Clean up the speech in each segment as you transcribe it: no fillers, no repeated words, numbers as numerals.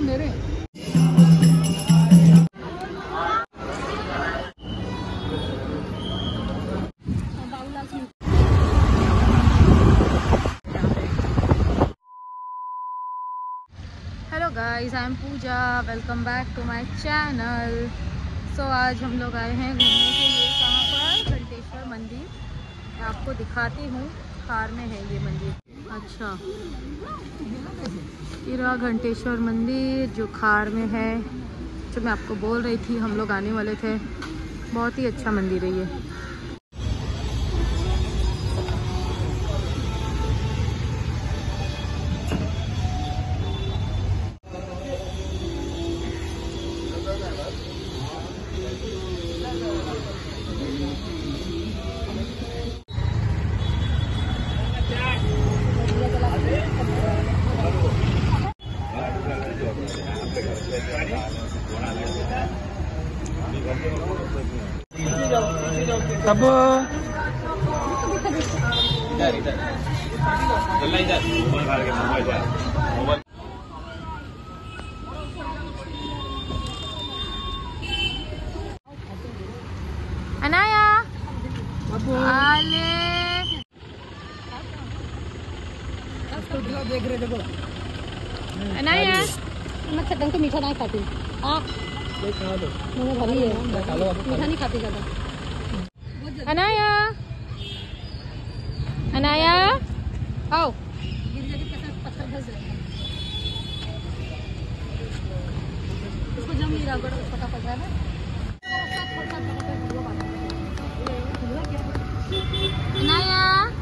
मेरे। Hello guys, I am Pooja, welcome back to my channel. So आज हम लोग आए हैं घूमने के लिए। कहाँ पर? घंटेश्वर मंदिर। मैं आपको दिखाती हूँ, खार में है ये मंदिर। अच्छा, ये रहा घंटेश्वर मंदिर जो खार में है। जो मैं आपको बोल रही थी, हम लोग आने वाले थे। बहुत ही अच्छा मंदिर है ये। तब अनाया आले देख रहे देखो। अनाया मैं चटन को मीठा नहीं खाती। हाँ मुझे भरी है, मीठा नहीं खाती ज़्यादा। अनाया अनाया आओ। पत्थर धस जाएगा, उसको जम नहीं रहा, बड़ा पता पड़ रहा है। अनाया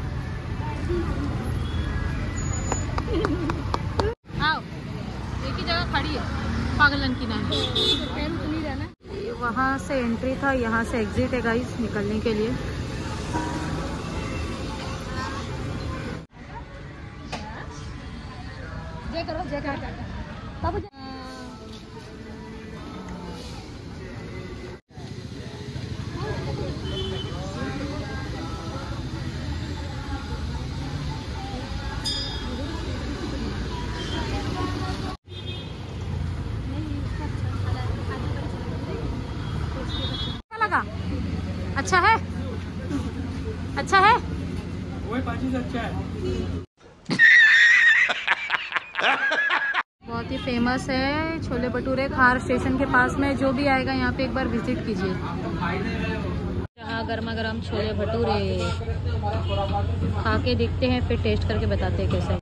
आओ, एक ही जगह खड़ी है पागलन की नानी। ये वहाँ से एंट्री था, यहाँ से एग्जिट है गाइस, निकलने के लिए। जय करो, जय करो बाबू। अच्छा है, अच्छा है, वही पाचीज अच्छा है। बहुत ही फेमस है छोले भटूरे खार स्टेशन के पास में। जो भी आएगा यहाँ पे एक बार विजिट कीजिए। यहाँ गर्मा गर्म छोले भटूरे खा के देखते हैं, फिर टेस्ट करके बताते हैं कैसे।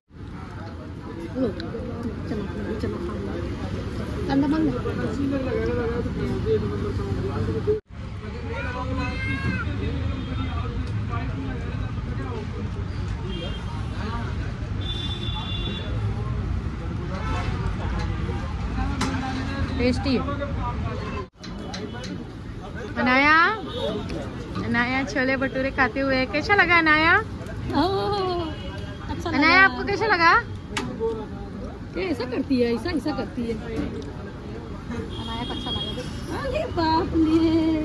टेस्टी है। अनाया अनाया छोले भटूरे खाते हुए कैसा लगा अनाया? अच्छा अनाया आपको कैसा लगा? ऐसा करती है, ऐसा ऐसा करती है। अनाया को अच्छा लगा। अरे बाप रे,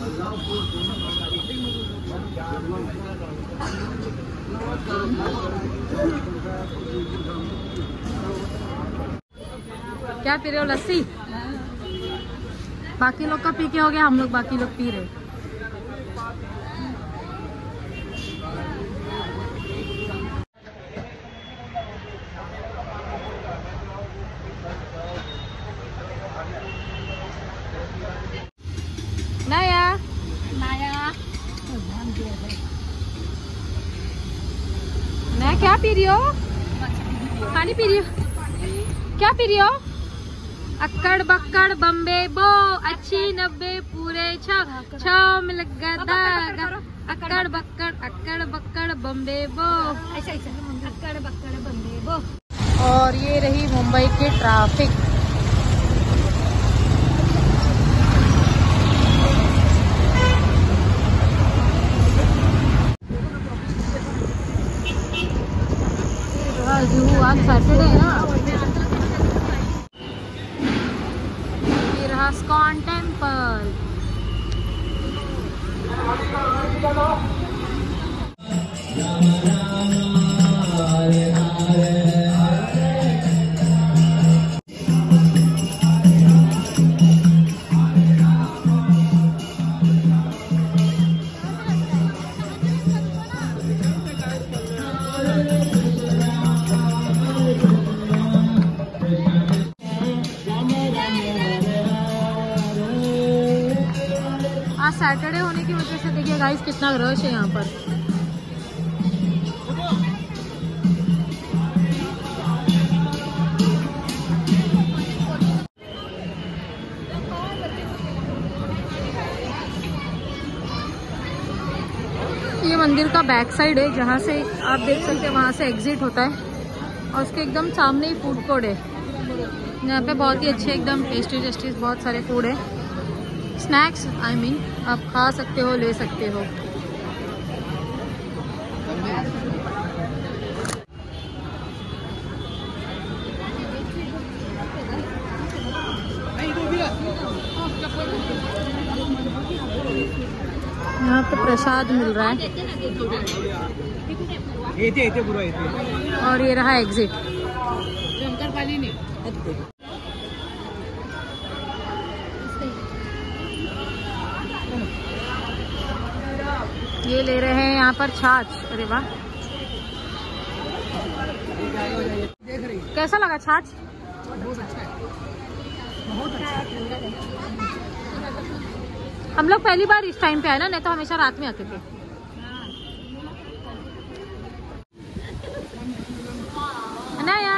क्या पी रहे हो? लस्सी? बाकी लोग का पी के हो गया, हम लोग बाकी लोग पी रहे। नाया नाया नया क्या पी रही हो? पानी पी रही हो? क्या पी रही हो? अक्कड़ बक्कड़ बम्बे बो, अच्छी 90 पूरे 6 मिल गदा। अक्कड़ बक्कड़ बम्बे बो, ऐसा ऐसा अक्कड़ बक्कड़ बम्बे बो। और ये रही मुंबई की ट्रैफिक। आज सैटरडे है ना। ये रहा इस्कॉन टेम्पल। सैटरडे होने की वजह से देखिए गाइस कितना रश है यहाँ पर। ये मंदिर का बैक साइड है, जहाँ से आप देख सकते हैं वहाँ से एग्जिट होता है और उसके एकदम सामने ही फूड कोर्ट है। यहाँ पे बहुत ही अच्छे एकदम टेस्टी बहुत सारे फूड है, स्नैक्स आई मीन आप खा सकते हो, ले सकते हो। यहाँ पे प्रसाद मिल रहा है और ये रहा एग्जिट। ये ले रहे हैं यहाँ पर छाछ। अरे वाह, कैसा लगा छाछ? बहुत अच्छा है, बहुत अच्छा। हम लोग पहली बार इस टाइम पे आए ना, नहीं तो हमेशा रात में आते थे। अनाया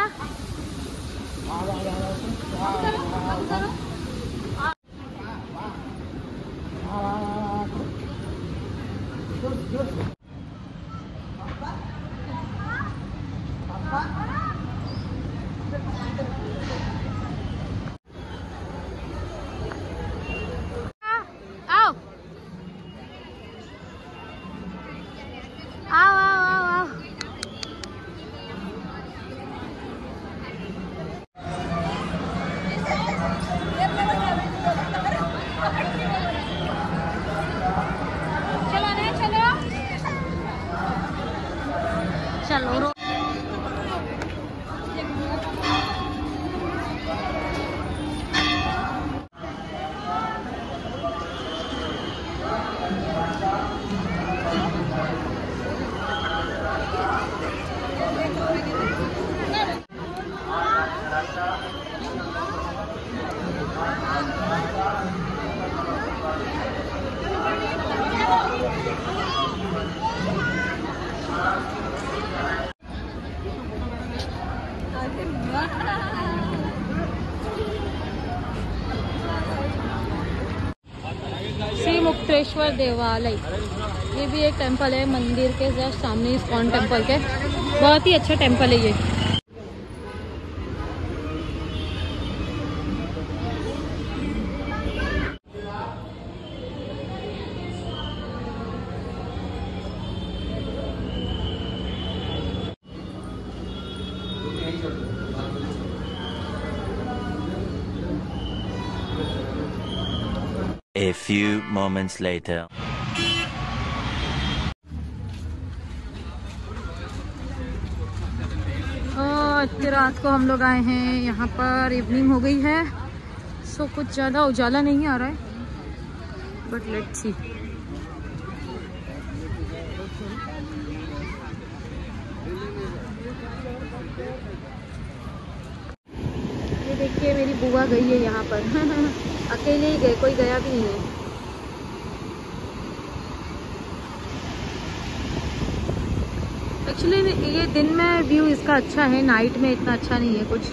चलो। श्री मुक्तेश्वर देवालय, ये भी एक टेंपल है मंदिर के जस्ट सामने, इस्कॉन टेंपल के। बहुत ही अच्छा टेंपल है ये। A few moments later. इतनी रात को हम लोग आए हैं यहाँ पर, इवनिंग हो गई है, सो कुछ ज़्यादा उजाला नहीं आ रहा है, बट लेट्स सी। ये देखिए मेरी बुआ गई है यहाँ पर अकेले ही गए, कोई गया भी नहीं है। एक्चुअली ये दिन में व्यू इसका अच्छा है, नाइट में इतना अच्छा नहीं है कुछ।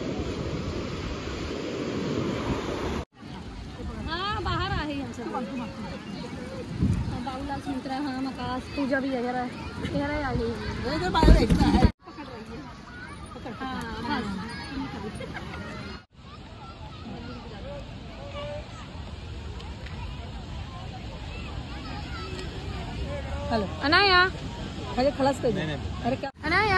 हाँ बाहर आ रही हम सब, बाबूलाल सुमित्रा, हाँ आकाश, पूजा भी है आ गई। हेलो अनाया, अरे खलास कर दे। अरे क्या Anaya,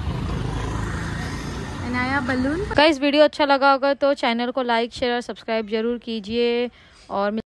Anaya balloon. Guys video अच्छा लगा होगा तो चैनल को लाइक शेयर और सब्सक्राइब जरूर कीजिए और